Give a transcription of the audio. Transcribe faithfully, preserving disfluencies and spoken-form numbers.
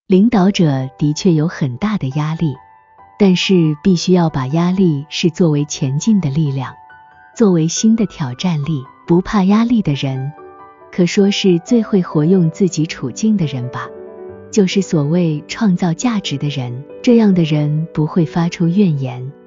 领导者的确有很大的压力，但是必须要把压力视作为前进的力量，作为新的挑战力。不怕压力的人，可说是最会活用自己处境的人吧，就是所谓创造价值的人。这样的人不会发出怨言，